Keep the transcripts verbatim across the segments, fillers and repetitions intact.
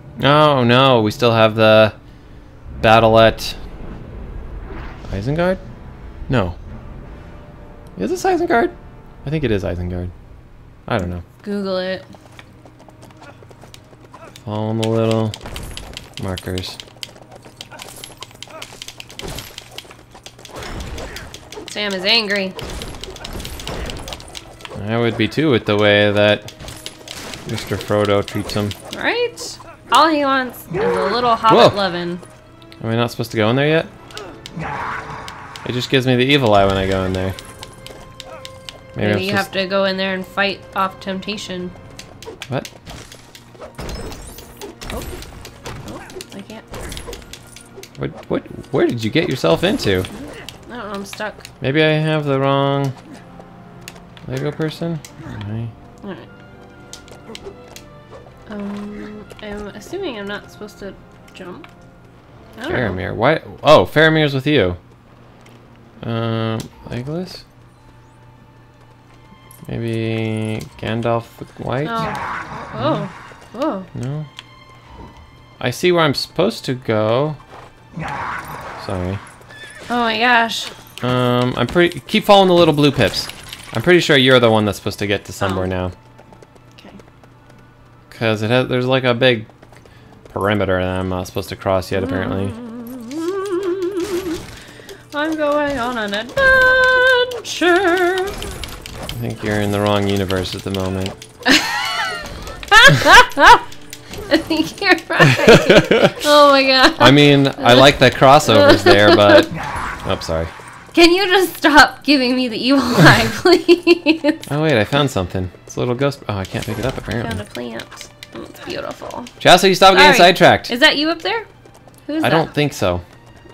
Oh no, we still have the battle at Isengard? No. Is this Isengard? I think it is Isengard. I don't know. Google it. Following the little markers. Sam is angry. I would be too with the way that Mister Frodo treats him. Right? All he wants is a little hobbit lovin'. Am I not supposed to go in there yet? It just gives me the evil eye when I go in there. Maybe, Maybe you have to go in there and fight off temptation. What? Oh. Oh, I can't. What? What? Where did you get yourself into? I don't know, I'm stuck. Maybe I have the wrong Lego person? Okay. Alright. Um, I'm assuming I'm not supposed to jump. I don't know. Faramir. Why? Oh, Faramir's with you. Um, Legolas? Maybe Gandalf the White? Oh. Oh. Oh. No? I see where I'm supposed to go. Sorry. Oh my gosh. Um, I'm pretty. Keep following the little blue pips. I'm pretty sure you're the one that's supposed to get to somewhere Oh. now. Okay. Cause it has. There's like a big perimeter that I'm not supposed to cross yet, apparently. I'm going on an adventure. I think you're in the wrong universe at the moment. I think you're right. Oh my god. I mean, I like the crossovers there, but. Oh, sorry. Can you just stop giving me the evil eye, please? Oh wait, I found something. It's a little ghost. Oh, I can't pick it up Found apparently. a plant. Oh, it's beautiful. Chasity, stop getting Sorry. sidetracked. Is that you up there? Who's I that? don't think so.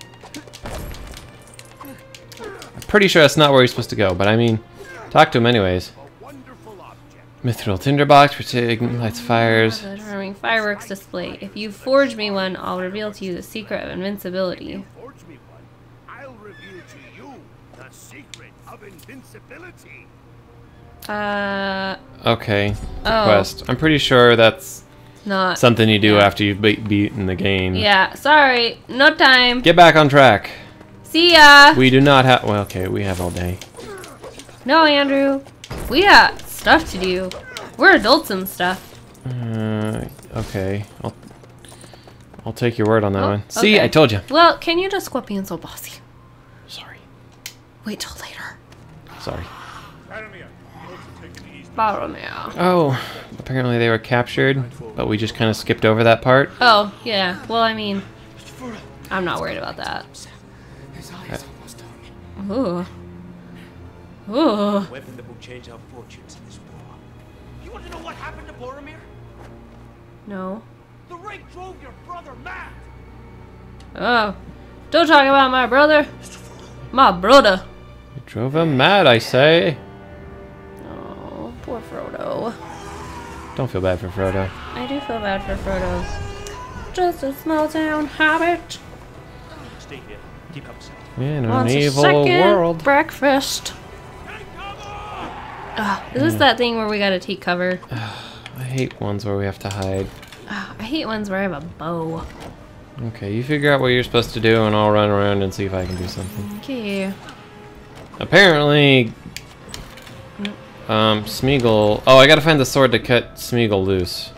I'm pretty sure that's not where he's supposed to go, but I mean, talk to him anyways. Mithril tinderbox, which ignites fires. The charming fireworks display. If you forge me one, I'll reveal to you the secret of invincibility. Forge me one. I'll reveal to you the secret of invincibility. Uh, Okay, Oh. quest. I'm pretty sure that's not. something you do yeah. after you've be beaten the game. Yeah, sorry. No time. Get back on track. See ya. We do not have. Well, okay, we have all day. No, Andrew. We got stuff to do. We're adults and stuff. Uh, okay, I'll I'll take your word on that Oh, one. See, okay. I told you. Well, can you just quit being so bossy? Sorry. Wait till later. Sorry. Boromir. Oh, apparently they were captured, but we just kind of skipped over that part. Oh, yeah. Well, I mean, I'm not worried about that. Ooh. Ooh. Weapon that will change our fortunes in this war. You want to know what happened to Boromir? No. The ring drove your brother mad. Oh. Don't talk about my brother. My brother. You drove him mad, I say. Oh, poor Frodo. Don't feel bad for Frodo. I do feel bad for Frodo. Just a small town hobbit. Stay here. Keep up safe. In an Wants a evil second world. breakfast. Ugh, is this that thing where we gotta take cover? I hate ones where we have to hide. Ugh, I hate ones where I have a bow. Okay, you figure out what you're supposed to do, and I'll run around and see if I can do something. Okay. Apparently, um, Smeagol. Oh, I gotta find the sword to cut Smeagol loose.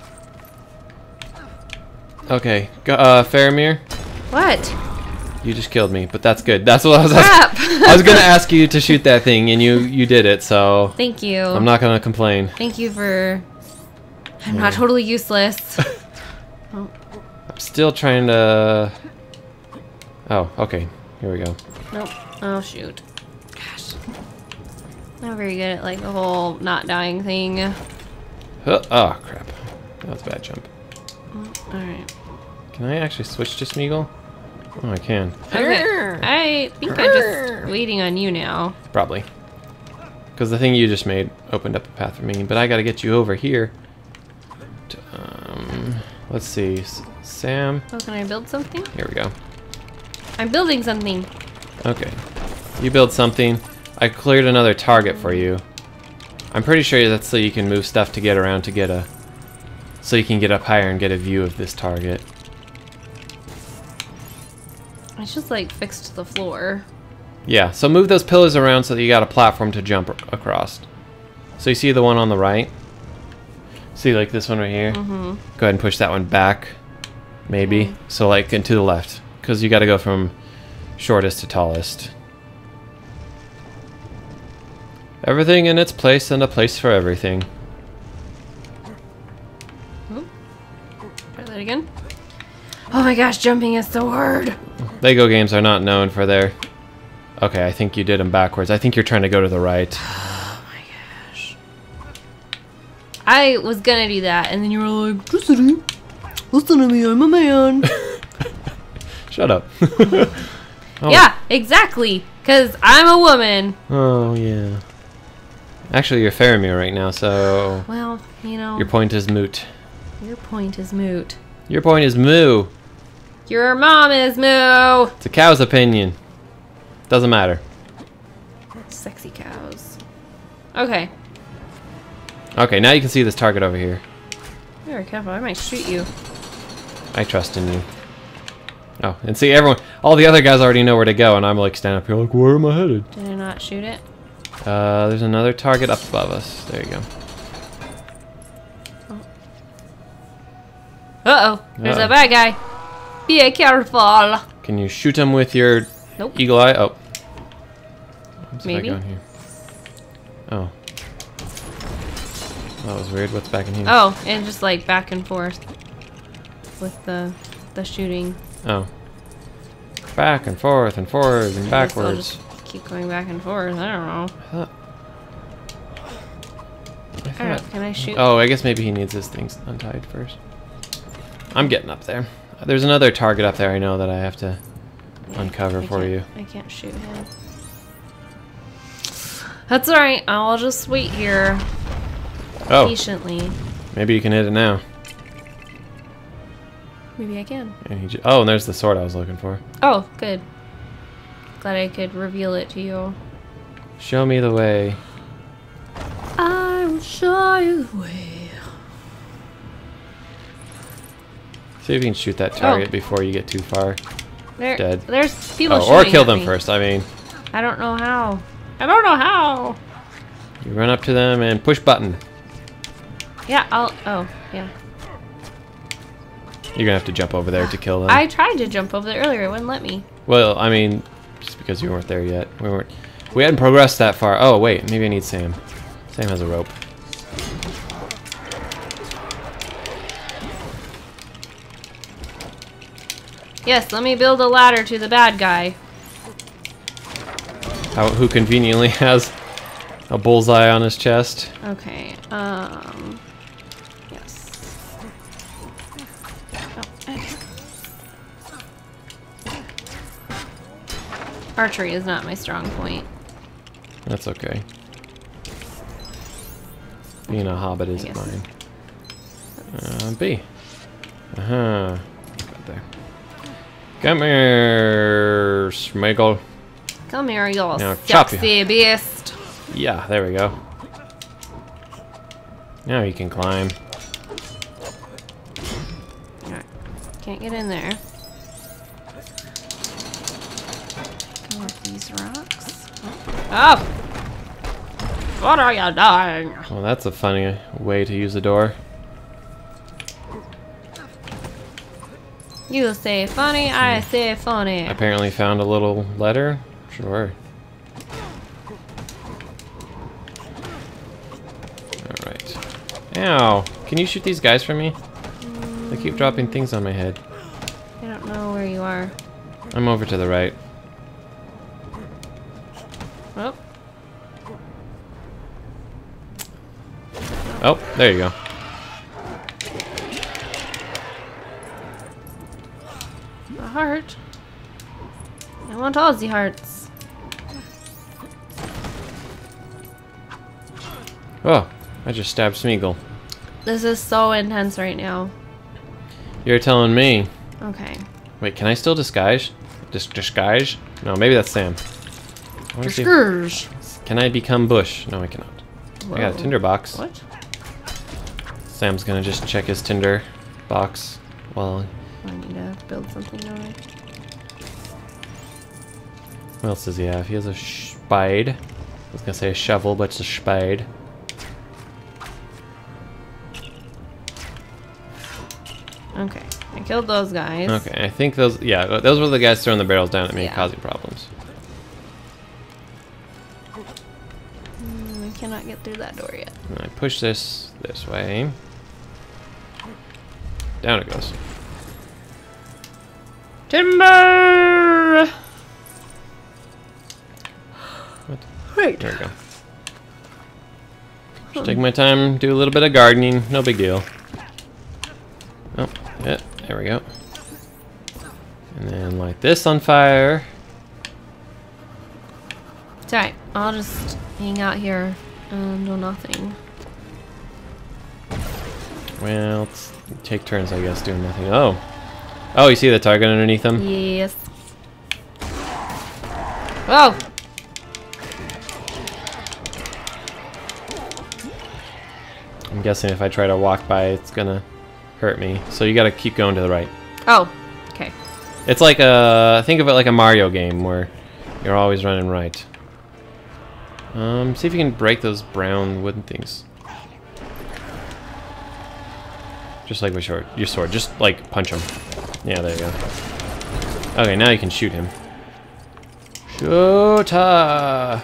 Okay, go, uh, Faramir, What? you just killed me, but that's good. That's what I was. Crap! I was gonna ask you to shoot that thing, and you you did it. So Thank you. I'm not gonna complain. Thank you for... I'm not totally useless. Oh, I'm still trying to. Oh, okay. Here we go. nope. Oh, shoot. Gosh. Not very good at, like, the whole not dying thing. Huh, oh crap! That was a bad jump. Alright. Can I actually switch to Smeagol? Oh, I can. Okay. I think I'm just waiting on you now. Probably. Because the thing you just made opened up a path for me, but I gotta get you over here. To, um, let's see. S Sam. Oh, can I build something? Here we go. I'm building something. Okay. You build something. I cleared another target for you. I'm pretty sure that's so you can move stuff to get around to get a so you can get up higher and get a view of this target. It's just like fixed to the floor. Yeah, so move those pillars around so that you got a platform to jump across. So you see the one on the right? See like this one right here? Mm-hmm. Go ahead and push that one back, maybe. Okay. So like and to the left, because you got to go from shortest to tallest. Everything in its place and a place for everything. Oh. Try that again. Oh my gosh, jumping is so hard. Lego games are not known for their... Okay, I think you did them backwards. I think you're trying to go to the right. Oh my gosh. I was gonna do that, and then you were like, Chasity, listen to me, I'm a man. Shut up. Oh. Yeah, exactly. Because I'm a woman. Oh, yeah. Actually, you're Faramir right now, so... Well, you know. Your point is moot. Your point is moot. Your point is moo. Your mom is moo. It's a cow's opinion. Doesn't matter. Sexy cows. Okay. Okay, now you can see this target over here. Very careful, I might shoot you. I trust in you. Oh, and see, everyone, all the other guys already know where to go, and I'm like standing up here like, where am I headed? Did I not shoot it? Uh, there's another target up above us. There you go. Uh-oh, there's Uh-oh. a bad guy. Be careful. Can you shoot him with your Nope. eagle eye? Oh. What's Maybe. back on here? Oh. That was weird. What's back in here? Oh, and just like back and forth with the the shooting. Oh. Back and forth and forward and I guess I'll backwards. just keep going back and forth. I don't know. I thought... I I thought... don't, can I shoot? Oh, I guess maybe he needs his things untied first. I'm getting up there. There's another target up there I know that I have to uncover I for can't- you. I can't shoot him. That's alright. I'll just wait here Oh, patiently. maybe you can hit it now. Maybe I can. And he j oh, and there's the sword I was looking for. Oh, good. Glad I could reveal it to you. Show me the way. I will show you the way. See if you can shoot that target before you get too far. There, Dead. There's people Oh, shooting or kill at them me. first. I mean, I don't know how. I don't know how. you run up to them and push button. Yeah, I'll. Oh, yeah. You're gonna have to jump over there to kill them. I tried to jump over there earlier. It wouldn't let me. Well, I mean, just because you weren't there yet. We weren't. We hadn't progressed that far. Oh wait, maybe I need Sam. Sam has a rope. Yes, let me build a ladder to the bad guy. How, who conveniently has a bullseye on his chest. Okay. Um. Yes. Oh, eh. Archery is not my strong point. That's okay. Being a hobbit isn't guess. mine. Uh, B. Uh huh. Right there. Come here, Smiggle. Come here, you little Now chop sexy beast. Yeah, there we go. Now you can climb. Alright. Can't get in there. Go up these rocks. Oh! What are you doing? Well, that's a funny way to use a door. You say funny, I say funny. Apparently found a little letter. Sure. Alright. Ow! Can you shoot these guys for me? They keep dropping things on my head. I don't know where you are. I'm over to the right. Oh. Oh, there you go. A heart. I want all the hearts. Oh, I just stabbed Smeagol. This is so intense right now. You're telling me. Okay. Wait, can I still disguise? Dis disguise? No, maybe that's Sam. I wanna see if- Scourge. Can I become Bush? No, I cannot. I got a Whoa. tinderbox. What? Sam's gonna just check his Tinder box while. I need to build something over. What else does he have? He has a spade. I was gonna say a shovel, but it's a spade. Okay, I killed those guys. Okay, I think those. Yeah, those were the guys throwing the barrels down at me, Yeah. causing problems. Mm, we cannot get through that door yet. And I push this this way. Down it goes. Timber! What? Right. There we go. Just take my time, do a little bit of gardening, no big deal. Oh, yeah, there we go. And then light this on fire. It's alright, I'll just hang out here and do nothing. Well, let's take turns, I guess, doing nothing. Oh. Oh, you see the target underneath them? Yes. Whoa! I'm guessing if I try to walk by, it's gonna hurt me. So you gotta keep going to the right. Oh, okay. It's like a, think of it like a Mario game where you're always running right. Um, see if you can break those brown wooden things. Just like with short, your sword, just like punch him. Yeah, there you go. Okay, now you can shoot him. Shoota!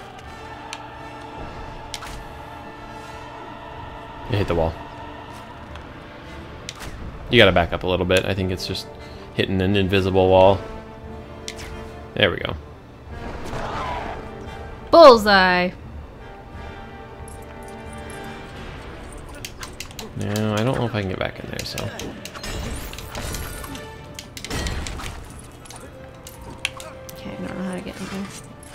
You hit the wall. You gotta back up a little bit. I think it's just hitting an invisible wall. There we go. Bullseye! Now, I don't know if I can get back in there, so. Okay, I don't know how to get in there.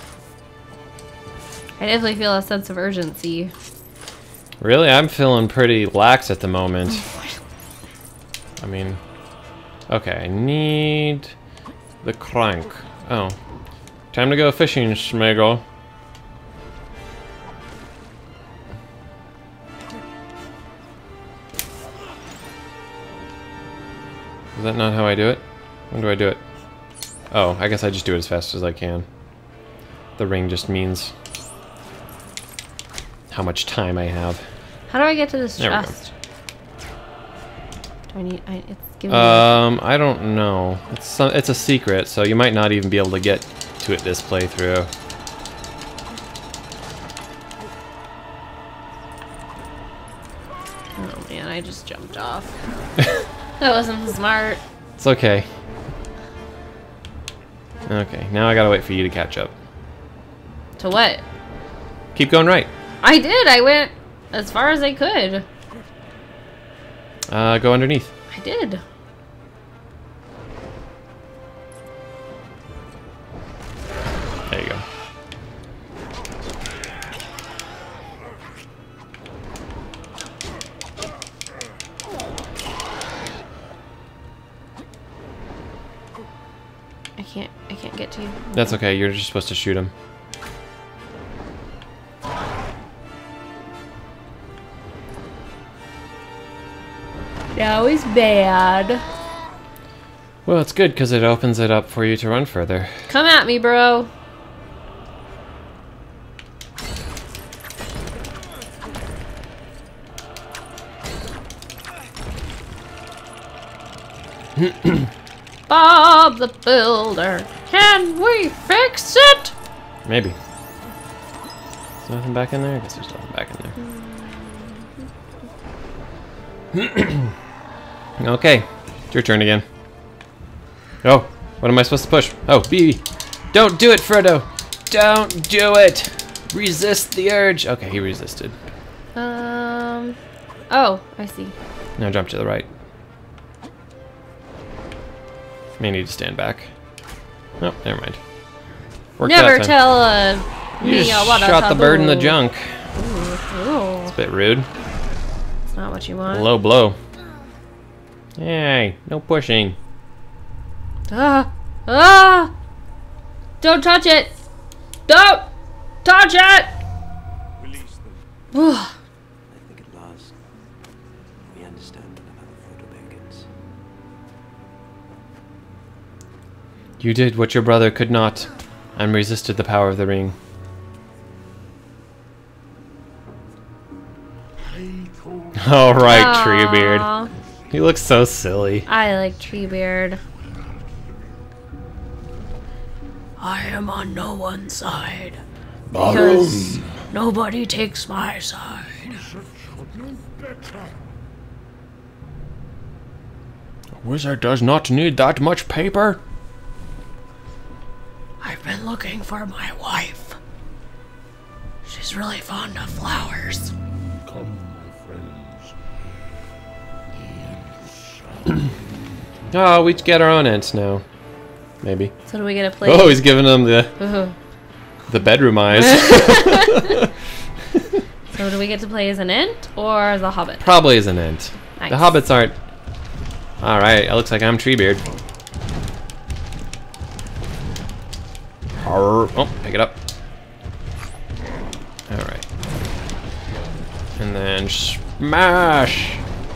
I definitely feel a sense of urgency. Really? I'm feeling pretty lax at the moment. I mean, okay, I need the crank. Oh. Time to go fishing, Schmegel. Is that not how I do it? When do I do it? Oh, I guess I just do it as fast as I can. The ring just means how much time I have. How do I get to this There we go. chest? Do I need? I, it's giving Um, I don't know. It's some, it's a secret, so you might not even be able to get to it this playthrough. Oh man, I just jumped off. That wasn't smart. It's okay. Okay, now I gotta wait for you to catch up. To what? Keep going right. I did. I went as far as I could. Uh, go underneath. I did. There you go. I can't. I can't get to you. That's okay. You're just supposed to shoot him. That was bad. Well, it's good because it opens it up for you to run further. Come at me, bro. Bob the Builder, can we fix it? Maybe. There's nothing back in there? I guess there's nothing back in there. Okay, it's your turn again. Oh, what am I supposed to push? Oh, B. Don't do it, Frodo. Don't do it. Resist the urge. Okay, he resisted. Um. Oh, I see. Now jump to the right. May need to stand back. Oh, never mind. Worked Never that time. tell uh, You me just what shot the bird in the junk. Ooh, It's a bit rude. it's not what you want. Low blow. Hey, no pushing. Ah! Ah! Don't touch it! Don't touch it! Release them. Ugh. I think at last we You did what your brother could not, and resisted the power of the ring. All right, Aw. Treebeard. He looks so silly. I like Treebeard. I am on no one's side. Because nobody takes my side. A wizard does not need that much paper. I've been looking for my wife. She's really fond of flowers. Come, my friends. Oh, we get our own ents now. Maybe. So do we get to play? Oh, he's giving them the Ooh. the bedroom eyes. So do we get to play as an Ent or as a Hobbit? Probably as an ent. Nice. The hobbits aren't. All right, it looks like I'm Treebeard. Arr. Oh, pick it up. All right. And then smash.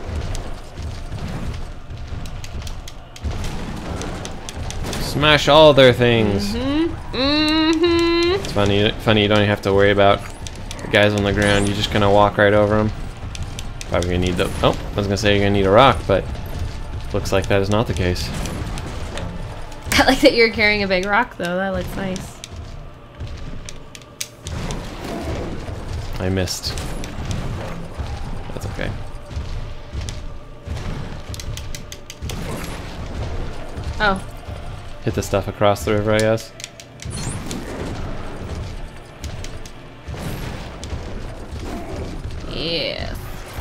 Smash all their things. Mm-hmm. Mm-hmm. It's funny. Funny. You don't even have to worry about the guys on the ground. You just gonna walk right over them. Probably gonna need the. Oh, I was gonna say you're gonna need a rock, but looks like that is not the case. I like that you're carrying a big rock, though. That looks nice. I missed. That's okay. Oh. Hit the stuff across the river, I guess. Yes.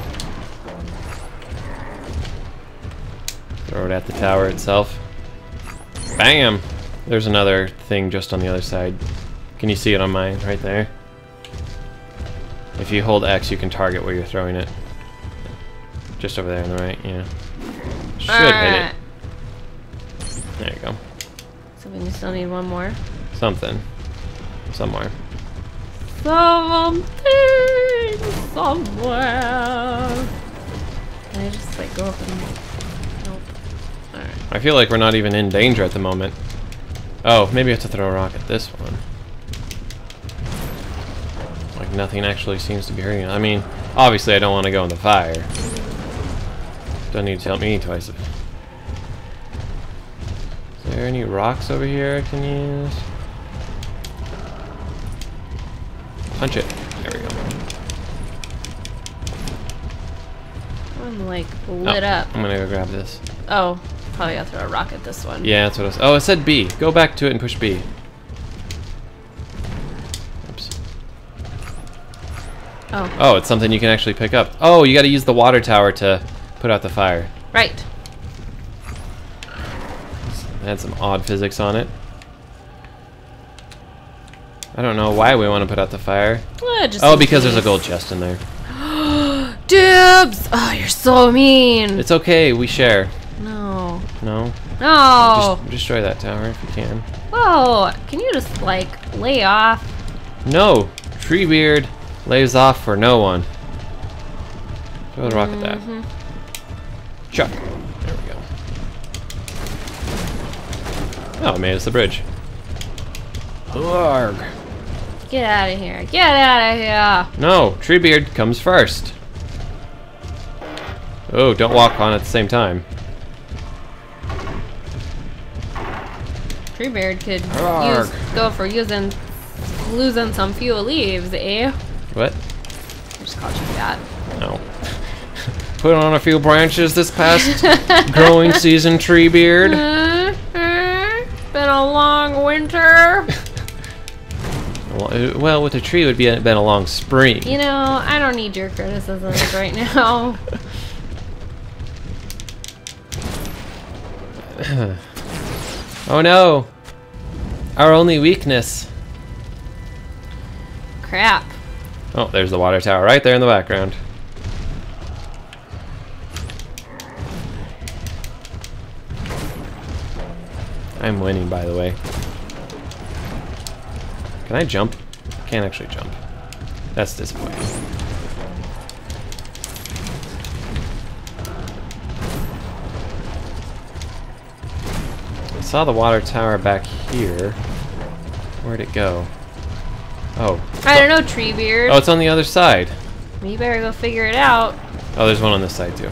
Throw it at the tower itself. Bam! There's another thing just on the other side. Can you see it on mine? Right there. If you hold X, you can target where you're throwing it. Just over there on the right, yeah. Should hit it. There you go. So we still need one more. Something. Somewhere. Something somewhere. Can I just like go up and... Nope. Alright. I feel like we're not even in danger at the moment. Oh, maybe I have to throw a rock at this one. Like nothing actually seems to be hurting. I mean, obviously I don't want to go in the fire. Don't need to tell me twice. Is there any rocks over here I can use? Punch it. There we go. I'm like lit Oh, up. I'm gonna go grab this. Oh, probably have to throw a rock at this one. Yeah, that's what I was. Oh, it said B. Go back to it and push B. Oops. Oh. Oh, it's something you can actually pick up. Oh, you gotta use the water tower to put out the fire. Right. It had some odd physics on it. I don't know why we want to put out the fire. Well, just Oh, in because there's a case. gold chest in there. Dibs! Oh, you're so mean. It's okay, we share. No. No? No. Just destroy that tower if you can. Whoa. Can you just like lay off? No! Treebeard lays off for no one. Throw the rock at that. Mhm. Chuck. There we go. Oh, it made us the bridge. Arg. Get out of here. Get out of here. No, Treebeard comes first. Oh, don't walk on at the same time. Treebeard could Arrgh. use, go for using, losing some few leaves, eh? What? I just called you that. No. Put on a few branches this past growing season, Treebeard. Uh-huh. Been a long winter. Well, with a tree it would be a, been a long spring. You know, I don't need your criticisms right now. Oh no! Our only weakness. Crap. Oh, there's the water tower right there in the background. I'm winning, by the way. Can I jump? I can't actually jump. That's disappointing. saw the water tower back here. Where'd it go? Oh. I don't know, Treebeard. Oh, it's on the other side. You better go figure it out. Oh, there's one on this side too.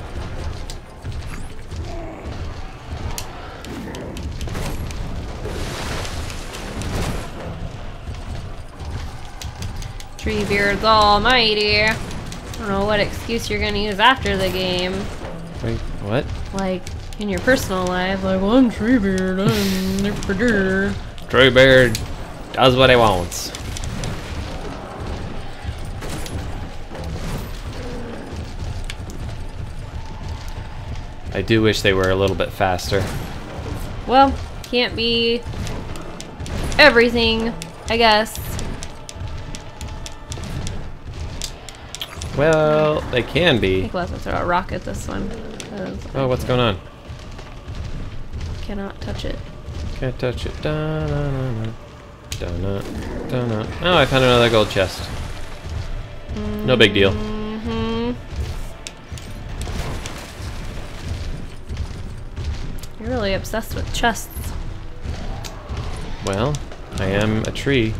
Treebeard's almighty. I don't know what excuse you're gonna use after the game. Wait, what? Like, in your personal life, like, well, I'm Treebeard, I'm Treebeard. Treebeard does what he wants. I do wish they were a little bit faster. Well, can't be everything, I guess. Well, they can I be. think we'll have to throw a rock at this one. 'Cause Oh, what's going on? I cannot touch it. Can't touch it. Da-na-na-na. Da-na, da-na. Oh, I found another gold chest. No big deal. Mm-hmm. You're really obsessed with chests. Well, I am a tree.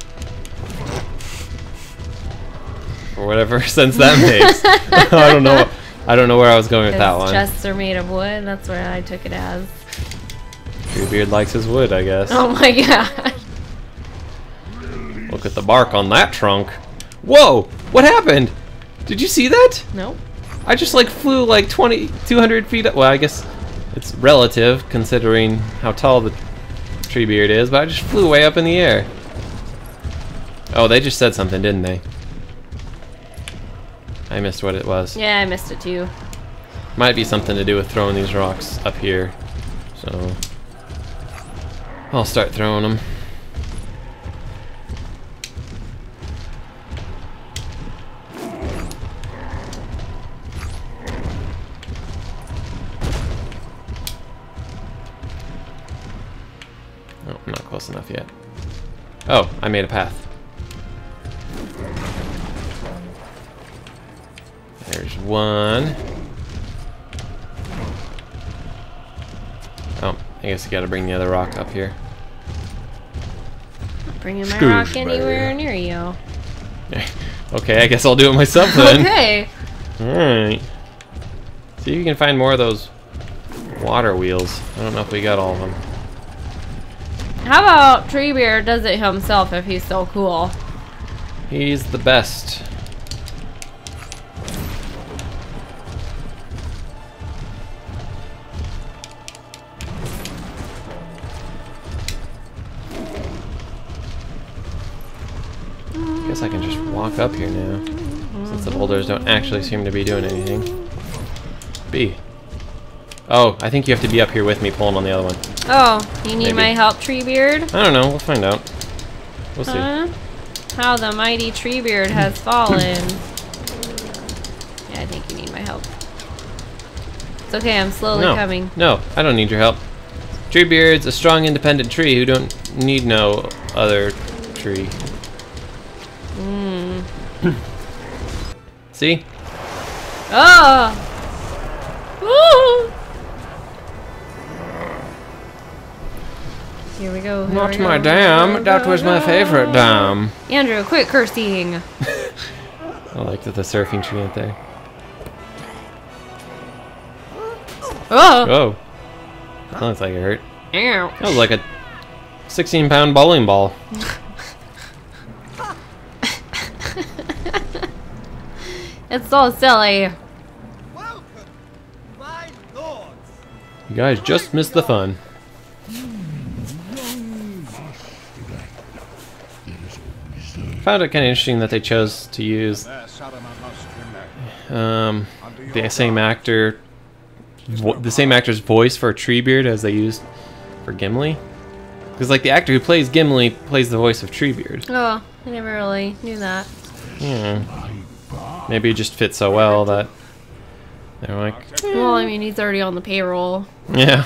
For whatever sense that makes. I don't know. I don't know where I was going with that one. Chests are made of wood. That's where I took it as. Treebeard likes his wood, I guess. Oh my god. Look at the bark on that trunk. Whoa! What happened? Did you see that? Nope. I just like flew like twenty, two hundred feet up. Well, I guess it's relative considering how tall the Treebeard is, but I just flew way up in the air. Oh, they just said something, didn't they? I missed what it was. Yeah, I missed it too. Might be something to do with throwing these rocks up here. So I'll start throwing them. Oh, I'm not close enough yet. Oh, I made a path. There's one. Oh, I guess you gotta bring the other rock up here. Not bringing my Excuse rock me. anywhere near you. Okay, I guess I'll do it myself then. Okay. Alright. See if you can find more of those water wheels. I don't know if we got all of them. How about Treebeard does it himself if he's so cool? He's the best. Guess I can just walk up here now, since the boulders don't actually seem to be doing anything. B. Oh, I think you have to be up here with me pulling on the other one. Oh, you need Maybe. my help, Treebeard? I don't know, we'll find out. We'll see. Huh? How the mighty Treebeard has fallen. Yeah, I think you need my help. It's okay, I'm slowly no, coming. No, I don't need your help. Treebeard's a strong, independent tree who don't need no other tree. Mm. See? Oh! Woo! Here we go. Here Not we go, my go, dam. go, That go, was my go. favorite dam. Andrew, quit cursing. I like the, the surfing tree out there. Oh! Oh. That looks like it hurt. Ow. That was like a sixteen pound bowling ball. It's so silly. Welcome, my lords. You guys just missed the fun. Found it kind of interesting that they chose to use um, the same actor, vo the same actor's voice for Treebeard as they used for Gimli. Because like the actor who plays Gimli plays the voice of Treebeard. Oh, I never really knew that. Yeah. Maybe it just fits so well that they're like, Well, I mean, he's already on the payroll. yeah.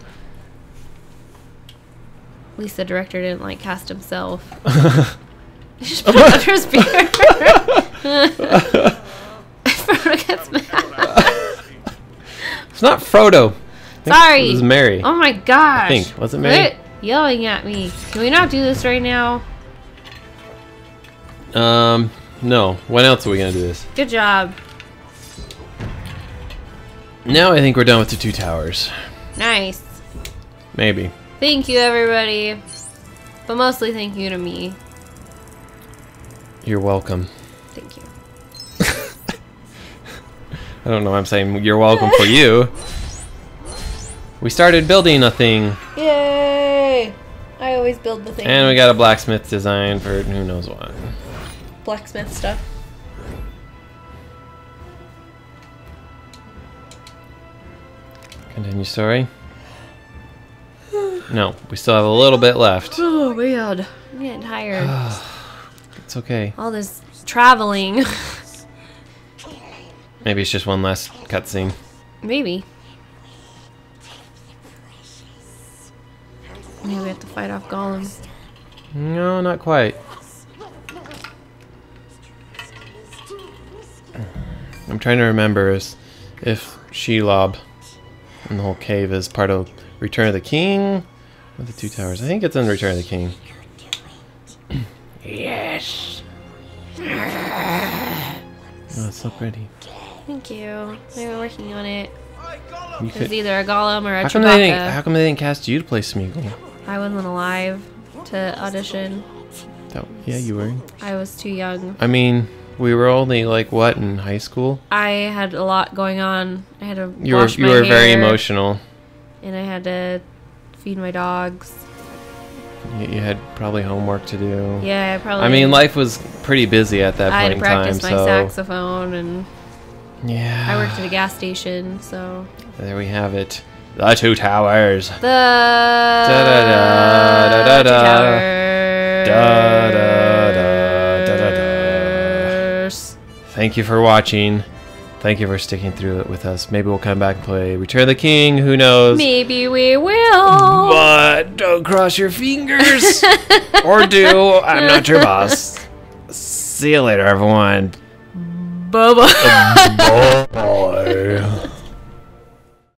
At least the director didn't like cast himself. He just put it under his beard. Frodo gets mad. It's not Frodo. think Sorry. It was Mary. Oh my gosh. I think. Was it Mary? Quit yelling at me. Can we not do this right now? Um, no. When else are we gonna do this? Good job. Now I think we're done with the two towers. Nice. Maybe. Thank you, everybody. But mostly thank you to me. You're welcome. Thank you. I don't know why I'm saying you're welcome for you. We started building a thing. Yay! I always build the thing. And we got a blacksmith design for who knows what. Blacksmith stuff. Continue story. No, we still have a little bit left. Oh man, I'm getting tired. It's okay. All this traveling. Maybe it's just one last cutscene. Maybe. Maybe we have to fight off Gollum. No, not quite. I'm trying to remember is if Shelob and the whole cave is part of Return of the King or the Two Towers. I think it's in Return of the King. Yes. Oh, it's so pretty. Thank you. They were working on it. You It was could, either a Golem or a how come they didn't? Chewbacca. How come they didn't cast you to play Smeagol? I wasn't alive to audition. That, yeah, you were. I was too young. I mean, we were only like what in high school? I had a lot going on. I had to You were wash you my were very hair, emotional. and I had to feed my dogs. You, you had probably homework to do. Yeah, I probably. I mean, life was pretty busy at that I had point to in time. practice my So saxophone, and yeah, I worked at a gas station, so there we have it. The Two Towers. the Da da da da da Two da. Towers. Da da da da da da. Thank you for watching. Thank you for sticking through it with us. Maybe we'll come back and play Return of the King. Who knows? Maybe we will. But don't cross your fingers. Or do. I'm not your boss. See you later, everyone. Bye bye. Bye.